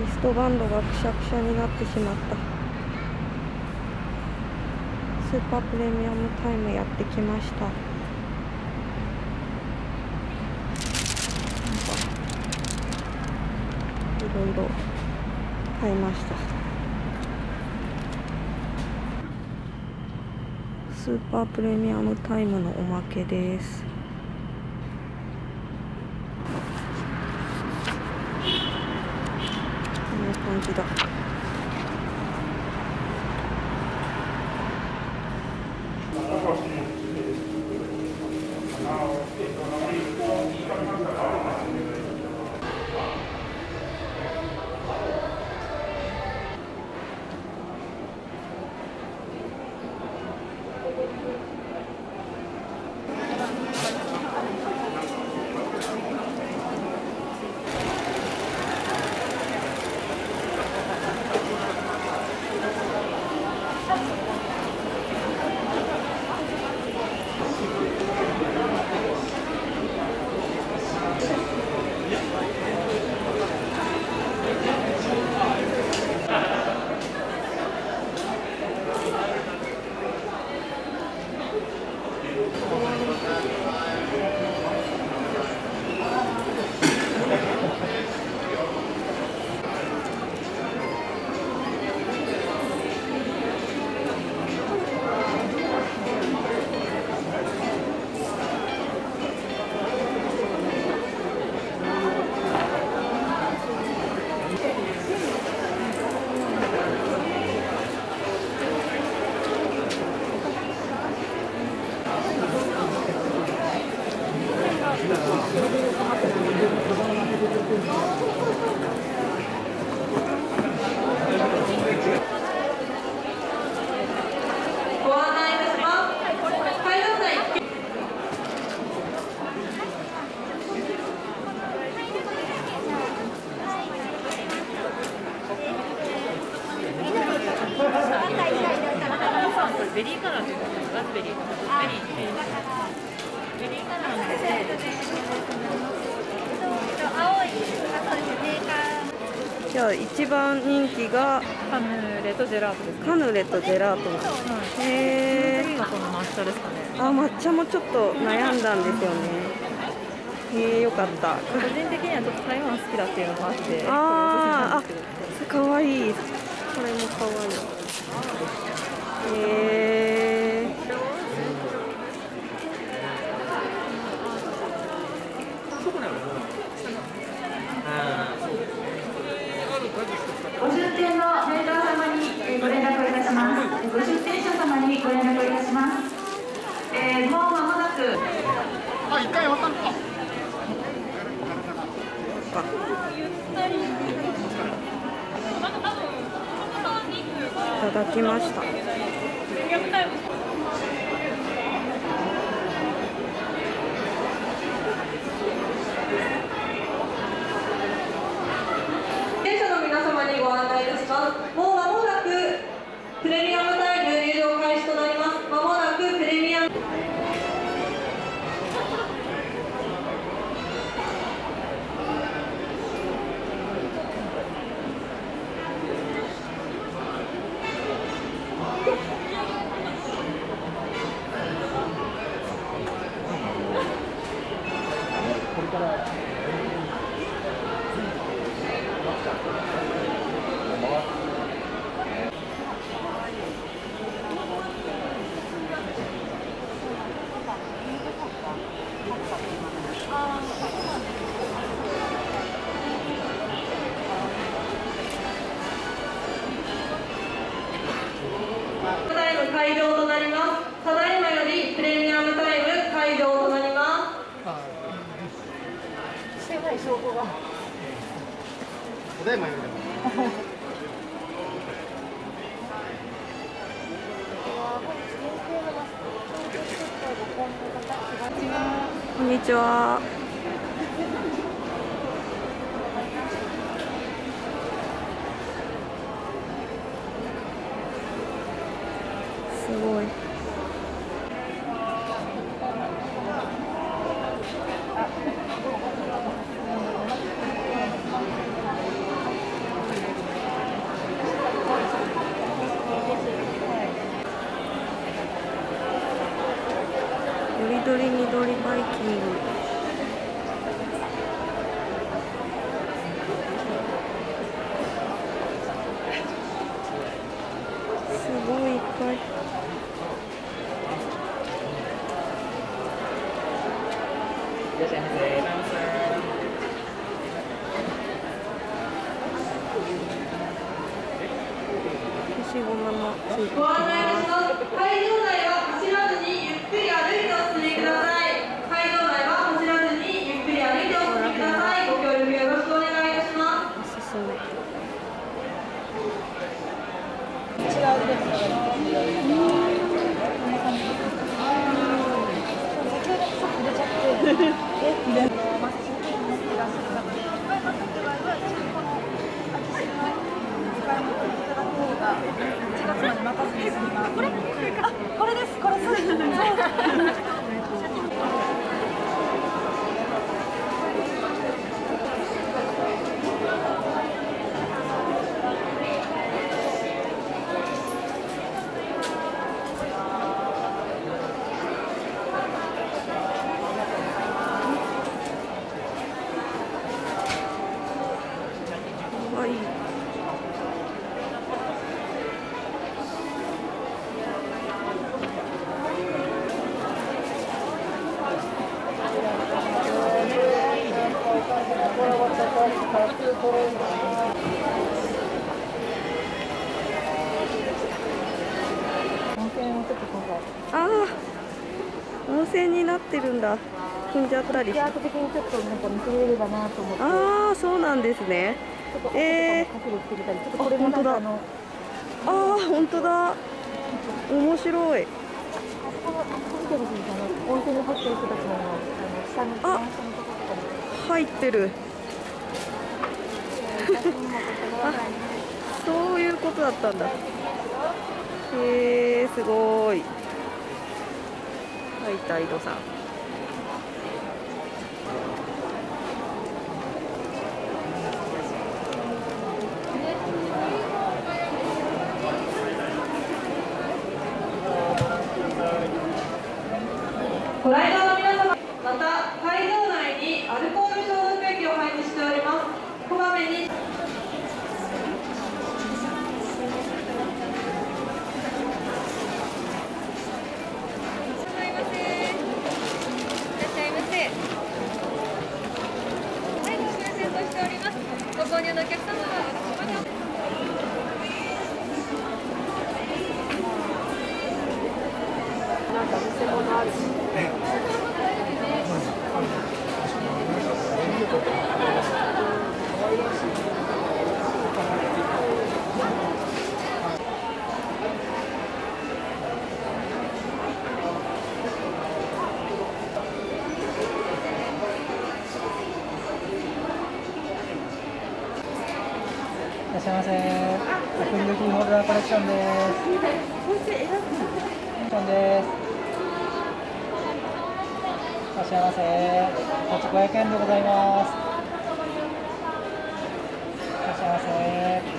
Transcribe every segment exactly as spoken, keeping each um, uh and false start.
リストバンドがくしゃくしゃになってしまった。スーパープレミアムタイムやってきました。いろいろ買いました。スーパープレミアムタイムのおまけです。こんな感じだ。 ベリーカラーというか、ラズベリー、ベリー、ベリーカラーなので、青い、 じゃあ一番人気がカヌレとジェラートですね。 カヌレとジェラート。へえ。 次がこの抹茶ですかね。 あ、抹茶もちょっと悩んだんですよね。へえ、よかった。 個人的にはちょっと台湾好きだっていうのもあって、 ああ、かわいい。これもかわいい。へえ。 ご出店のメーカー様にご連絡いたします。ご出店者様にご連絡いたします。えー、もう間もなく。 あ、一回わかるか。 いただきました。 ご案内いたします。もう間もなくプレミアムタイム入場開始となります。間もなくプレミアムタイム開場となります。ただいまよりプレミアムタイム開場となります。 してない証拠が。ただいまより。 こんにちは。すごい。 緑緑バイキング。すごいいっぱい。 いらっしゃいませ。 消しゴムもついてご案内いたます。 します。会場内は走らずにゆっくり歩いてお進みください。会場内は走らずにゆっくり歩いてお進みください。ご協力よろしくお願いいたします。 おすすめ。はい。ああ、温泉になってるんだ。踏んじゃったりして。 アート的にちょっとなんか見せれればなと思って。 ああ、そうなんですね。えー、 ちょっとこれもなんかあのああ、本当だ。面白い。 見てほしいんですよね。温泉に入ってる人たちのあの下の下のところとかも。 入ってる。あ、そういうことだったんだ。へえー、すごい。はい、タイドさん。 ご来場の皆様、また会場内にアルコール消毒液を配置しております。こまめにご購入のお客様は私まで。 なんか見せ物あるし。 いらっしゃいませ。アクリルキーホルダーコレクションです。コレクションです。いらっしゃいませ。こっちごひゃくえんでございます。いらっしゃいませ。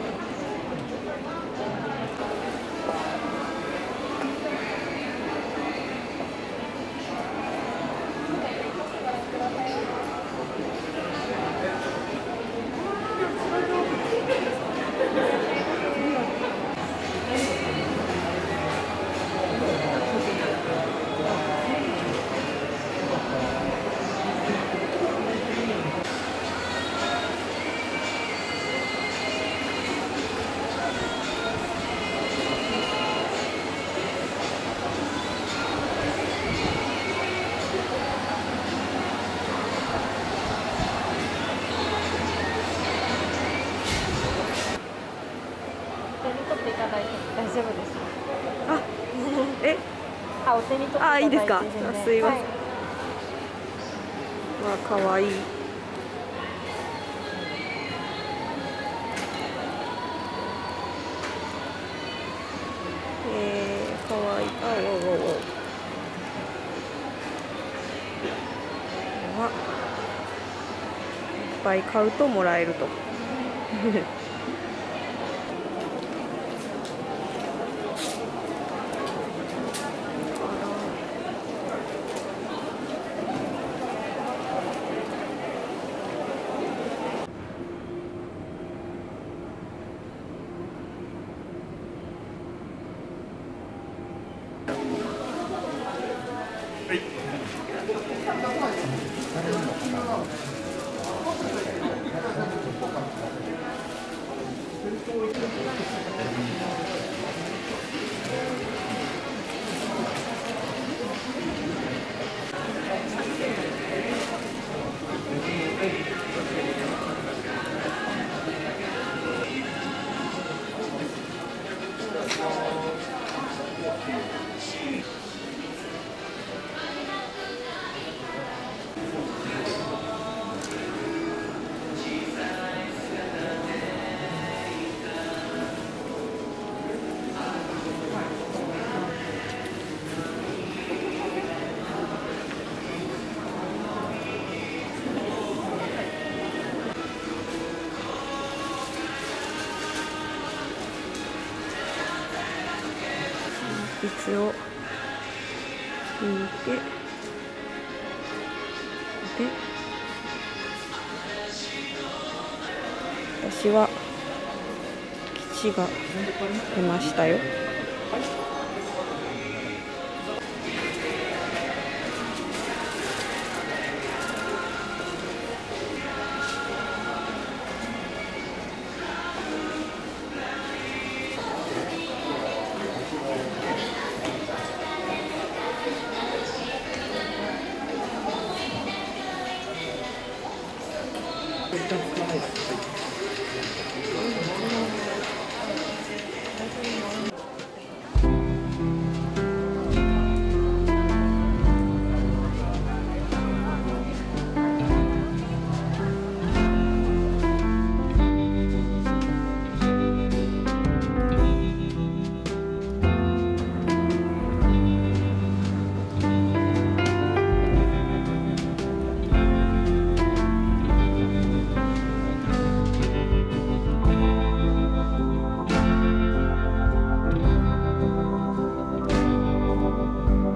大丈夫です。 あ、え、 あ、お手に取っていただあ、 いていいですか。あ、すいません。 はい、 わあ、可愛い。えー、可愛い。あ、おおおお。わ、いっぱい買うともらえると。 筆を引いて、で私は吉が出ましたよ。 ちゃんとないです。